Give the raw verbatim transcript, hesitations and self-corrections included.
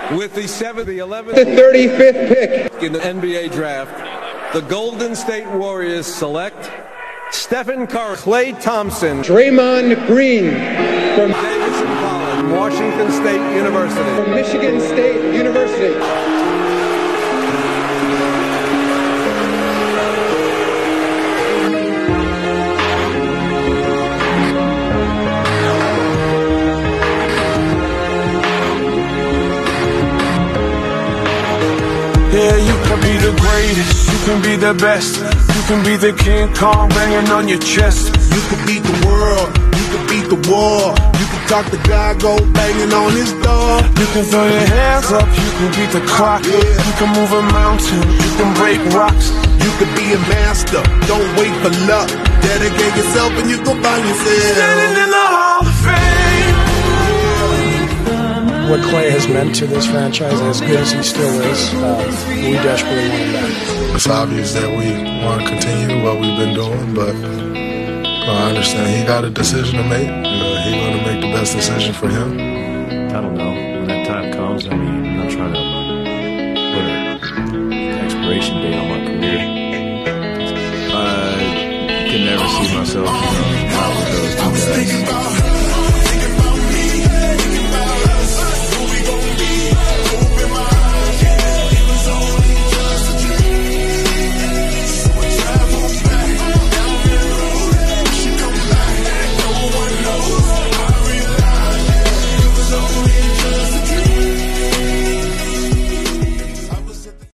With the seventh, the eleventh, the thirty-fifth pick in the N B A draft, the Golden State Warriors select Stephen Curry, Klay Thompson, Draymond Green from Davidson College, Washington State University, from Michigan State University. Yeah, you can be the greatest, you can be the best, you can be the King Kong banging on your chest. You can beat the world, you can beat the war, you can talk to God, go banging on his door. You can throw your hands up, you can beat the clock, yeah. You can move a mountain, you can break rocks. You can be a master, don't wait for luck. Dedicate yourself and you can find yourself standing in the Hall of Fame. What Klay has meant to this franchise, as good as he still is, uh, we desperately want him back. It's obvious that we want to continue what we've been doing, but uh, I understand he got a decision to make. Uh, he's going to make the best decision for him. I don't know. When that time comes, I mean, I'm not trying to put an expiration date on my career. I can never see myself, you know,